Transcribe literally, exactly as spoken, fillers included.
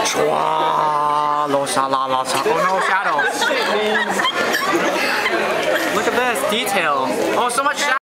Chua, lo sha la la cha. Oh no, shadow. Look at this detail. Oh, so much shadow.